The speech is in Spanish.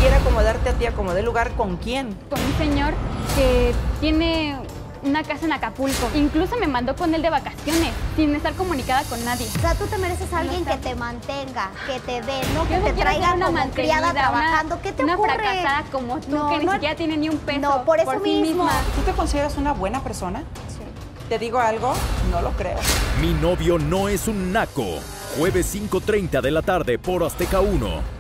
quiere acomodarte a ti, acomodar lugar con quién. Con un señor que tiene una casa en Acapulco. Incluso me mandó con él de vacaciones, sin estar comunicada con nadie. O sea, tú te mereces a alguien que te mantenga, que te dé, no que Yo no te quiero traiga ser una como criada mantenida, trabajando. ¿Qué te una ocurre? fracasada como tú, No, que ni no, siquiera tiene ni un peso no, por eso sí mismo. misma. ¿Tú te consideras una buena persona? Sí. Te digo algo, no lo creo. Mi novio no es un naco. Jueves 5:30 de la tarde por Azteca 1.